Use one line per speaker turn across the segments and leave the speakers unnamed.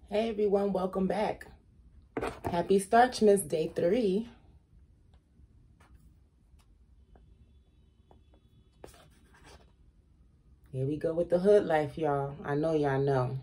Hey everyone, welcome back. Happy Starchmas Day 3. Here we go with the hood life, y'all. I know y'all know.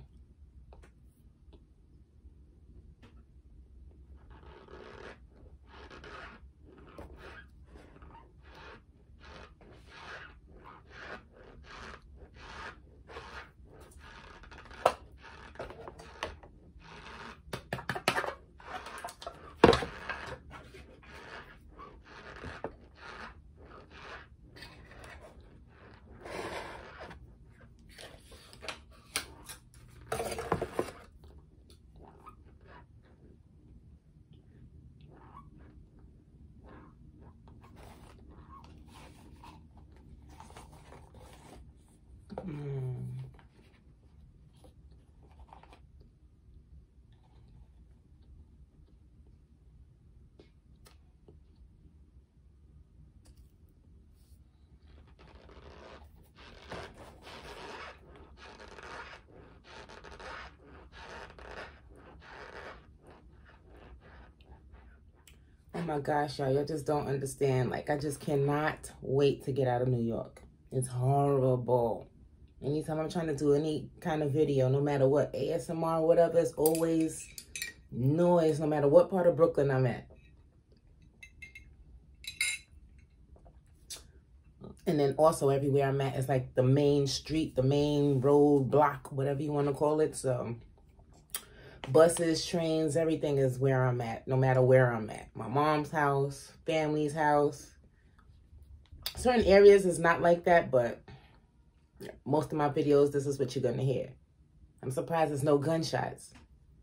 Oh my gosh, y'all just don't understand. Like, I just cannot wait to get out of New York. It's horrible. Anytime I'm trying to do any kind of video, no matter what, ASMR, whatever, it's always noise, no matter what part of Brooklyn I'm at. And then also everywhere I'm at is like the main street, the main road, block, whatever you want to call it. So buses, trains, everything is where I'm at, no matter where I'm at. My mom's house, family's house. Certain areas is not like that, but most of my videos, this is what you're going to hear. I'm surprised there's no gunshots.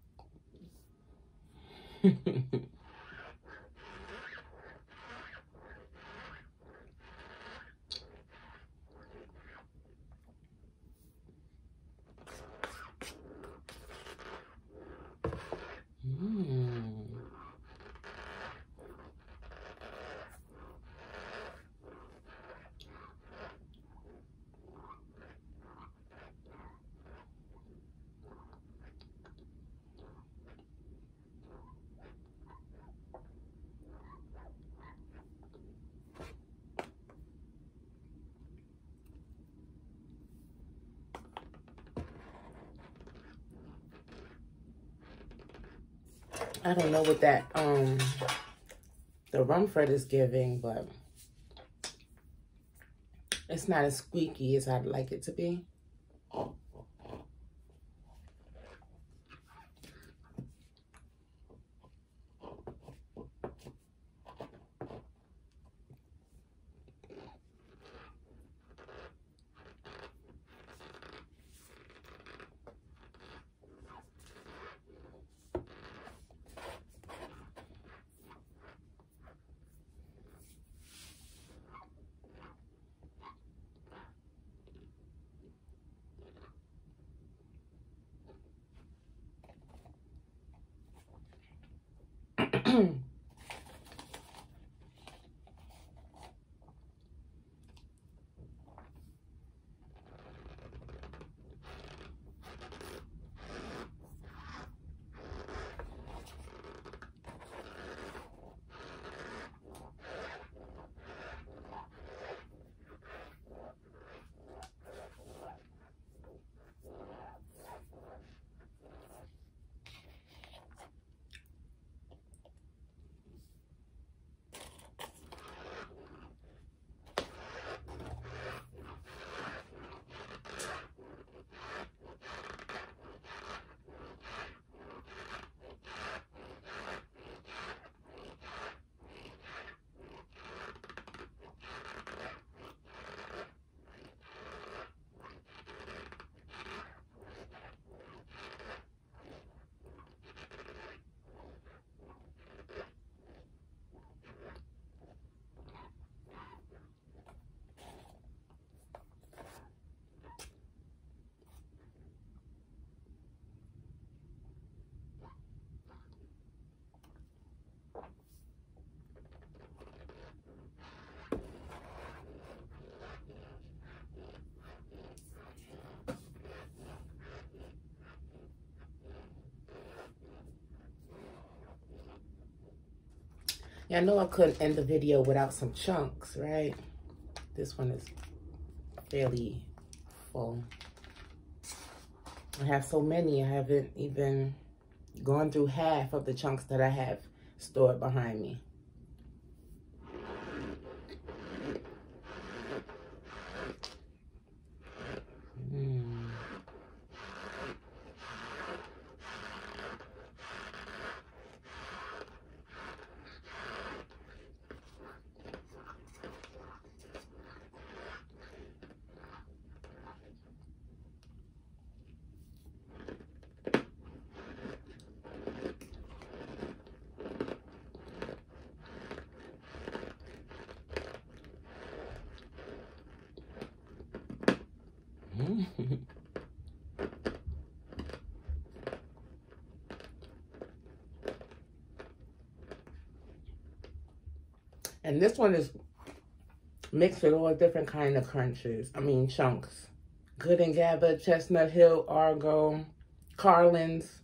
I don't know what that, the Rumford is giving, but it's not as squeaky as I'd like it to be. Yeah, I know I couldn't end the video without some chunks, right? This one is fairly full. I have so many, I haven't even gone through half of the chunks that I have stored behind me. And this one is mixed with all different kind of crunches. I mean, chunks. Good and Gather, Chestnut Hill, Argo, Carlin's.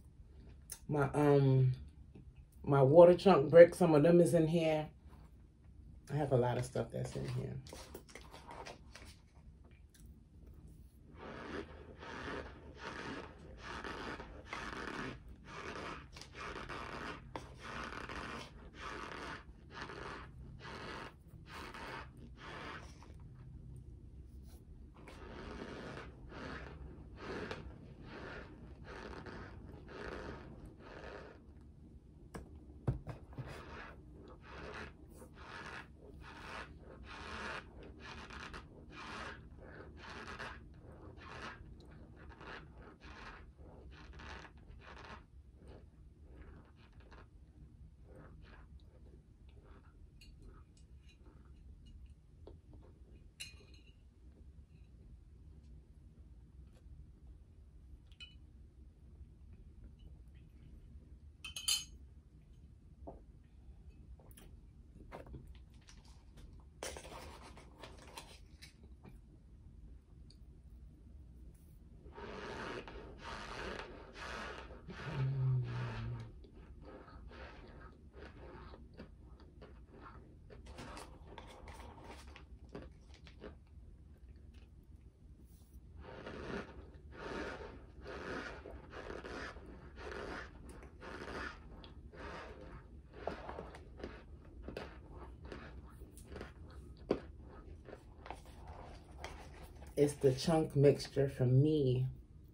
My water chunk brick, some of them is in here. I have a lot of stuff that's in here. It's the chunk mixture from me.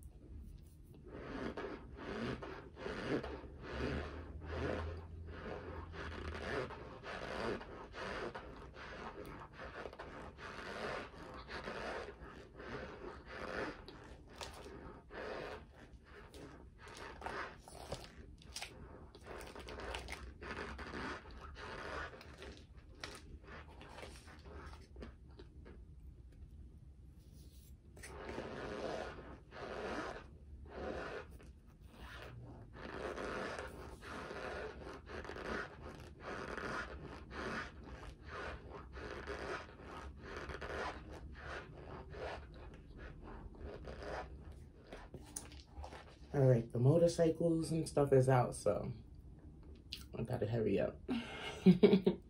All right, the motorcycles and stuff is out, so I gotta hurry up.